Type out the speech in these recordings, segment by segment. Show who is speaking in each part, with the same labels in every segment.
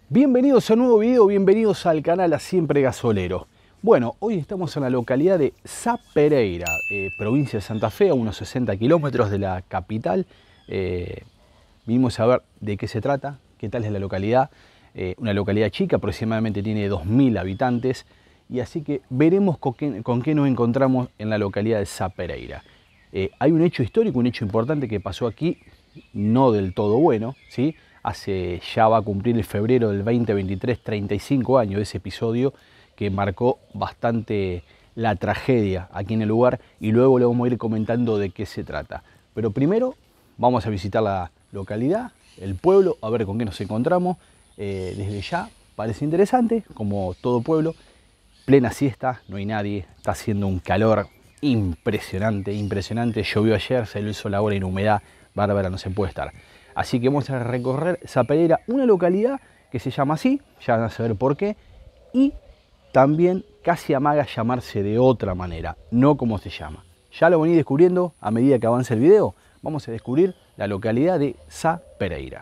Speaker 1: Bienvenidos a un nuevo video, bienvenidos al canal A Siempre Gasolero. Bueno, hoy estamos en la localidad de Sá Pereira, provincia de Santa Fe, a unos 60 kilómetros de la capital. Vinimos a ver de qué se trata, qué tal es la localidad. Una localidad chica, aproximadamente tiene 2000 habitantes. Y así que veremos con qué nos encontramos en la localidad de Sá Pereira. Hay un hecho histórico, un hecho importante que pasó aquí, no del todo bueno, ¿sí? Ya va a cumplir en febrero del 2023 35 años de ese episodio que marcó bastante la tragedia aquí en el lugar, y luego le vamos a ir comentando de qué se trata. Pero primero vamos a visitar la localidad, el pueblo, a ver con qué nos encontramos. Desde ya parece interesante, como todo pueblo. Plena siesta, no hay nadie, está haciendo un calor impresionante, impresionante. Llovió ayer, se lo hizo la hora en humedad bárbara, no se puede estar. Así que vamos a recorrer Sá Pereira, una localidad que se llama así, ya van a saber por qué, y también casi amaga llamarse de otra manera, no como se llama. Ya lo venís descubriendo a medida que avance el video. Vamos a descubrir la localidad de Sá Pereira.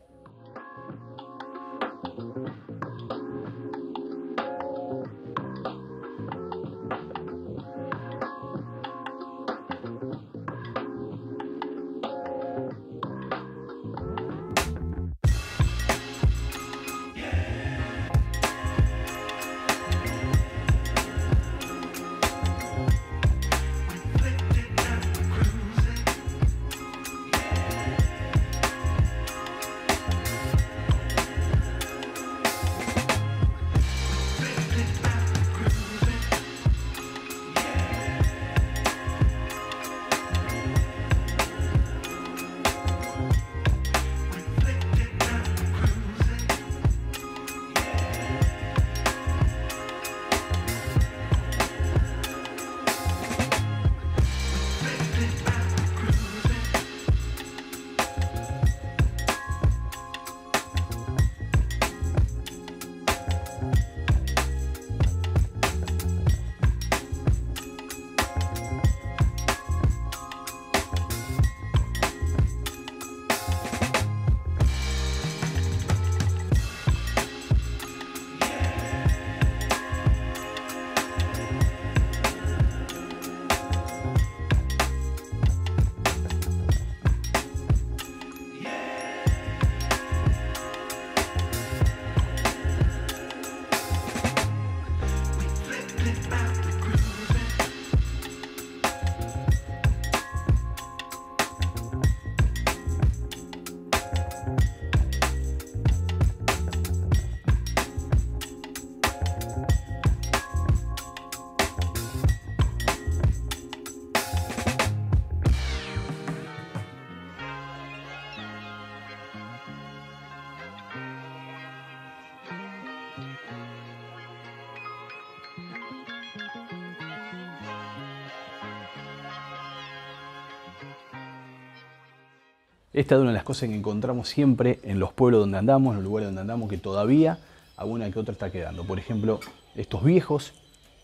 Speaker 1: Esta es una de las cosas que encontramos siempre en los pueblos donde andamos, en los lugares donde andamos, que todavía alguna que otra está quedando. Por ejemplo, estos viejos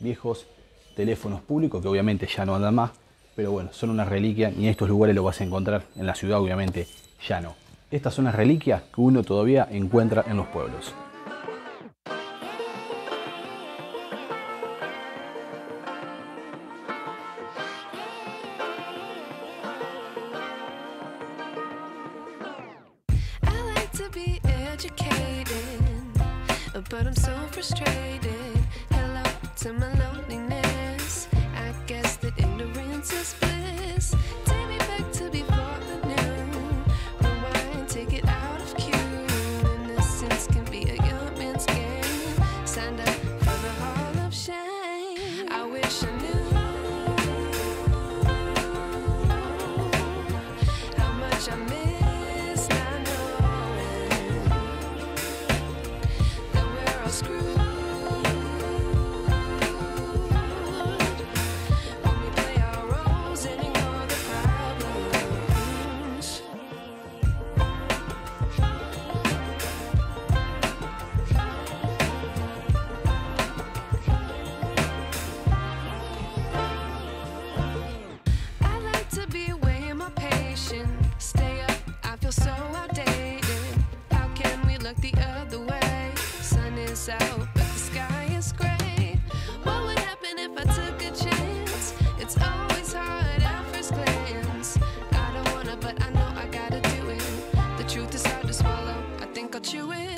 Speaker 1: teléfonos públicos, que obviamente ya no andan más, pero bueno, son una reliquia, y en estos lugares lo vas a encontrar. En la ciudad obviamente ya no. Estas son las reliquias que uno todavía encuentra en los pueblos.
Speaker 2: But I'm so frustrated. Hello to my loneliness. I guess that ignorance is bliss. Take me back to before I knew. Rewind, take it out of cue. Innocence can be a young man's game. Signed up for the hall of shame. I wish I knew how much I miss not knowing that we're all screwed. Stay up, I feel so outdated. How can we look the other way? miss out, but the sky is gray. What would happen if I took a chance? It's always hard at first glance. I don't wanna, but I know I gotta do it. The truth is hard to swallow, I think I'll chew it.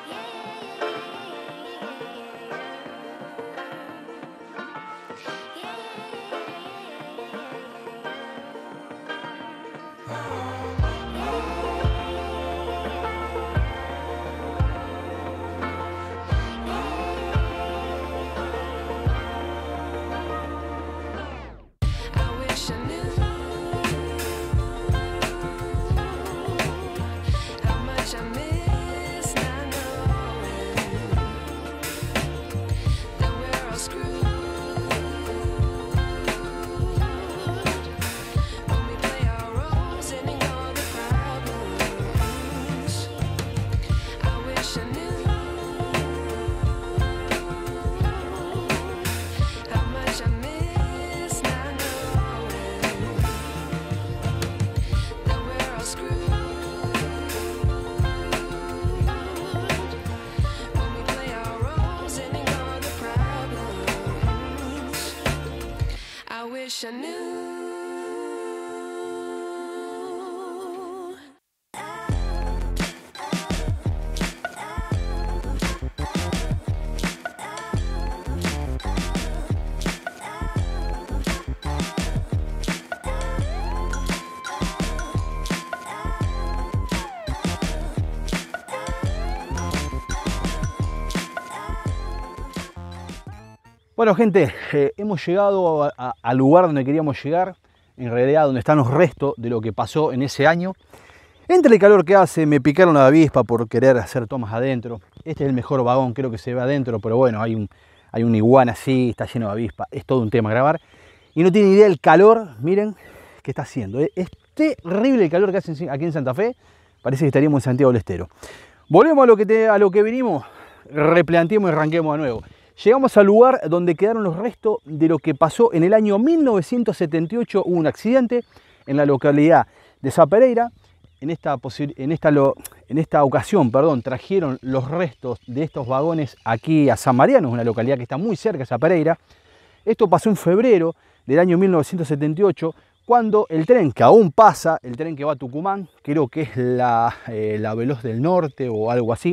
Speaker 2: Wish I knew.
Speaker 1: Bueno, gente, hemos llegado al lugar donde queríamos llegar, en realidad donde están los restos de lo que pasó en ese año. Entre el calor que hace, me picaron la avispa por querer hacer tomas adentro. Este es el mejor vagón, creo que se ve adentro, pero bueno, hay un iguana así, está lleno de avispa, es todo un tema grabar. Y no tienen idea del calor, miren, que está haciendo. Es terrible el calor que hace aquí en Santa Fe, parece que estaríamos en Santiago del Estero. Volvemos a lo que venimos, replanteemos y arranquemos de nuevo. Llegamos al lugar donde quedaron los restos de lo que pasó en el año 1978. Hubo un accidente en la localidad de Sapereira. En esta ocasión, trajeron los restos de estos vagones aquí a San Mariano, una localidad que está muy cerca de Sapereira. Esto pasó en febrero del año 1978, cuando el tren que aún pasa, el tren que va a Tucumán, creo que es la Veloz del Norte o algo así,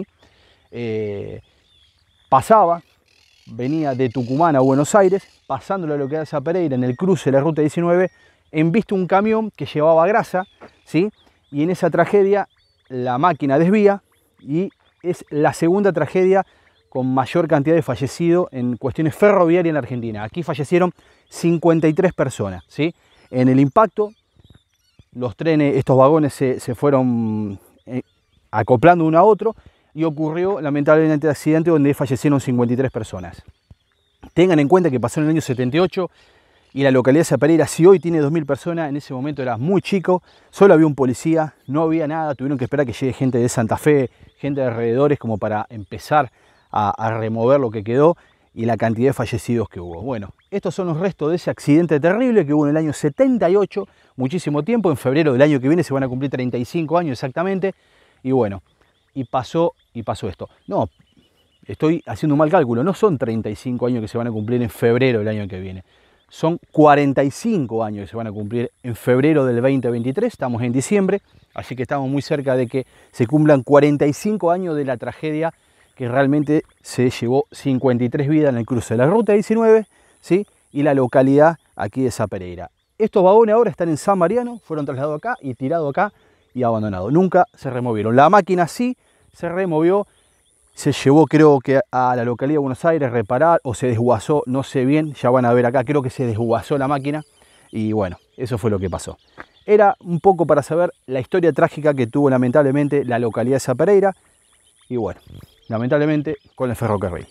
Speaker 1: pasaba. Venía de Tucumán a Buenos Aires, pasando la localidad de Sapereira en el cruce de la ruta 19, embiste un camión que llevaba grasa, ¿sí? Y en esa tragedia la máquina desvía y es la segunda tragedia con mayor cantidad de fallecidos en cuestiones ferroviarias en la Argentina. Aquí fallecieron 53 personas, ¿sí? En el impacto, los trenes, estos vagones se fueron acoplando uno a otro, y ocurrió lamentablemente el accidente donde fallecieron 53 personas. Tengan en cuenta que pasó en el año 78 y la localidad de Sapereira, si hoy tiene 2.000 personas, en ese momento era muy chico, solo había un policía, no había nada, tuvieron que esperar que llegue gente de Santa Fe, gente de alrededores como para empezar a remover lo que quedó y la cantidad de fallecidos que hubo. Bueno, estos son los restos de ese accidente terrible que hubo en el año 78, muchísimo tiempo, en febrero del año que viene se van a cumplir 35 años exactamente, y bueno, y pasó esto. No, estoy haciendo un mal cálculo, no son 35 años que se van a cumplir en febrero del año que viene. Son 45 años que se van a cumplir en febrero del 2023, estamos en diciembre, así que estamos muy cerca de que se cumplan 45 años de la tragedia que realmente se llevó 53 vidas en el cruce de la ruta 19, ¿sí? Y la localidad aquí de Sapereira. Estos vagones ahora están en San Mariano, fueron trasladados acá y tirados acá y abandonados. Nunca se removieron. La máquina sí se removió, se llevó creo que a la localidad de Buenos Aires a reparar o se desguazó, no sé bien, ya van a ver acá, creo que se desguazó la máquina y bueno, eso fue lo que pasó. Era un poco para saber la historia trágica que tuvo lamentablemente la localidad de Sapereira y bueno, lamentablemente con el ferrocarril.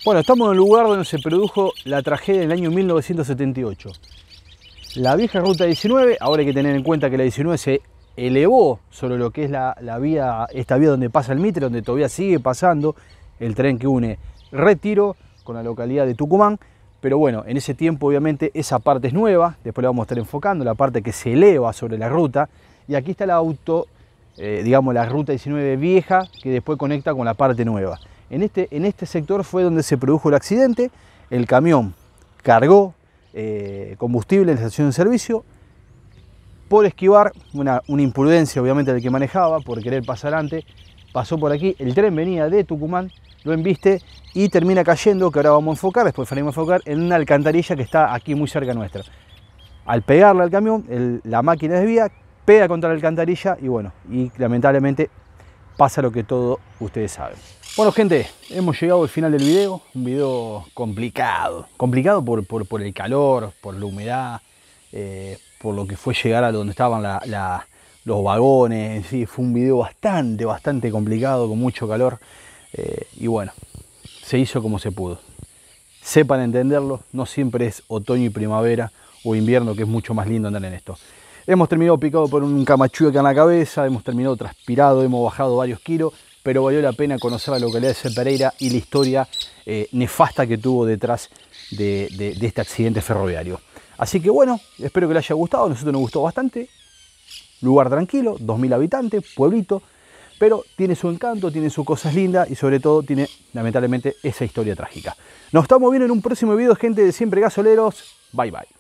Speaker 1: Bueno, estamos en el lugar donde se produjo la tragedia en el año 1978. La vieja ruta 19, ahora hay que tener en cuenta que la 19 se elevó sobre lo que es la vía, esta vía donde pasa el Mitre, donde todavía sigue pasando el tren que une Retiro con la localidad de Tucumán. Pero bueno, en ese tiempo obviamente esa parte es nueva, después la vamos a estar enfocando, la parte que se eleva sobre la ruta. Y aquí está la digamos la ruta 19 vieja, que después conecta con la parte nueva. En este sector fue donde se produjo el accidente. El camión cargó combustible en la estación de servicio. Por esquivar una imprudencia obviamente del que manejaba, por querer pasar antes, pasó por aquí. El tren venía de Tucumán, lo embiste y termina cayendo, que ahora vamos a enfocar, después faremos enfocar, en una alcantarilla que está aquí muy cerca nuestra. Al pegarle al camión, la máquina desvía, pega contra la alcantarilla y bueno, y lamentablemente pasa lo que todos ustedes saben. Bueno gente, hemos llegado al final del video, un video complicado por el calor, por la humedad, por lo que fue llegar a donde estaban los vagones. Sí, fue un video bastante complicado, con mucho calor, y bueno, se hizo como se pudo. Sepan entenderlo, no siempre es otoño y primavera o invierno, que es mucho más lindo andar en esto. Hemos terminado picado por un camachuyo acá en la cabeza, hemos terminado transpirado, hemos bajado varios kilos, pero valió la pena conocer la localidad de Sapereira y la historia nefasta que tuvo detrás de este accidente ferroviario. Así que bueno, espero que les haya gustado, a nosotros nos gustó bastante. Lugar tranquilo, 2000 habitantes, pueblito, pero tiene su encanto, tiene sus cosas lindas y sobre todo tiene lamentablemente esa historia trágica. Nos estamos viendo en un próximo video, gente de Siempre Gasoleros. Bye bye.